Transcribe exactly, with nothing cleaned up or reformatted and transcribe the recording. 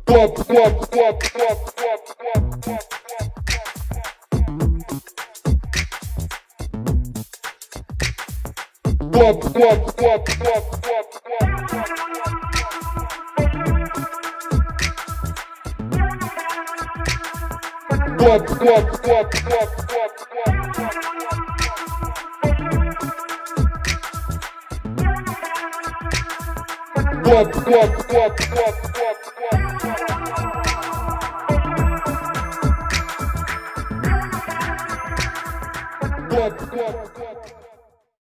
Клоп, клоп, клоп, клоп, клоп, клоп, клоп. Клоп, клоп, клоп, клоп, клоп, клоп. Клоп, клоп, клоп, клоп, клоп, клоп. Клоп, клоп, клоп, клоп, клоп, клоп.